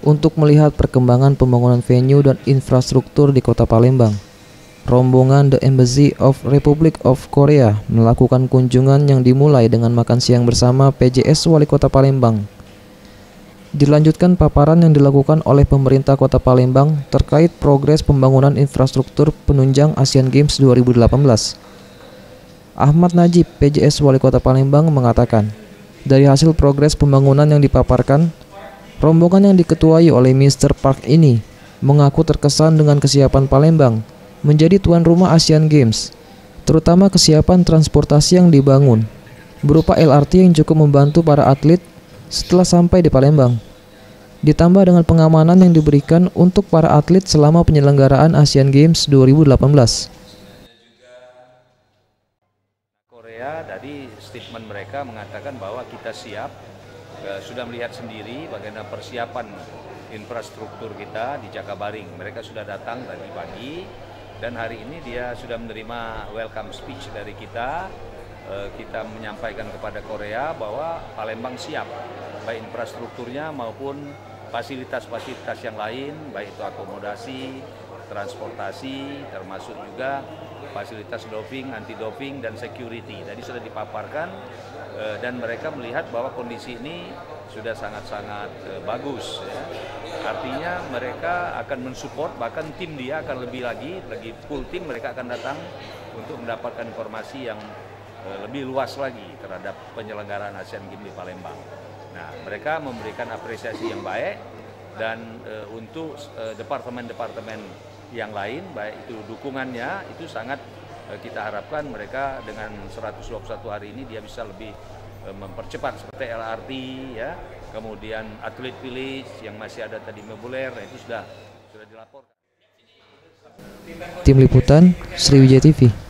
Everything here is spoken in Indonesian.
untuk melihat perkembangan pembangunan venue dan infrastruktur di Kota Palembang. Rombongan The Embassy of Republic of Korea melakukan kunjungan yang dimulai dengan makan siang bersama PJS Wali Kota Palembang. Dilanjutkan paparan yang dilakukan oleh pemerintah Kota Palembang terkait progres pembangunan infrastruktur penunjang Asian Games 2018. Ahmad Najib, PJS Wali Kota Palembang mengatakan, dari hasil progres pembangunan yang dipaparkan, rombongan yang diketuai oleh Mr. Park ini mengaku terkesan dengan kesiapan Palembang menjadi tuan rumah Asian Games, terutama kesiapan transportasi yang dibangun, berupa LRT yang cukup membantu para atlet setelah sampai di Palembang, ditambah dengan pengamanan yang diberikan untuk para atlet selama penyelenggaraan Asian Games 2018. Korea tadi statement mereka mengatakan bahwa kita siap, sudah melihat sendiri bagaimana persiapan infrastruktur kita di Jakabaring. Mereka sudah datang tadi pagi dan hari ini dia sudah menerima welcome speech dari kita. Kita menyampaikan kepada Korea bahwa Palembang siap, baik infrastrukturnya maupun fasilitas-fasilitas yang lain, baik itu akomodasi, transportasi, termasuk juga fasilitas doping, anti-doping, dan security. Tadi sudah dipaparkan dan mereka melihat bahwa kondisi ini sudah sangat-sangat bagus. Ya. Artinya mereka akan mensupport, bahkan tim dia akan lebih lagi full tim mereka akan datang untuk mendapatkan informasi yang lebih luas lagi terhadap penyelenggaraan Asian Games di Palembang. Nah, mereka memberikan apresiasi yang baik dan untuk departemen-departemen yang lain, baik itu dukungannya, itu sangat kita harapkan mereka dengan 121 hari ini dia bisa lebih mempercepat seperti LRT, ya, kemudian atlet village yang masih ada tadi modular, itu sudah dilaporkan. Tim Liputan, Sriwijaya TV.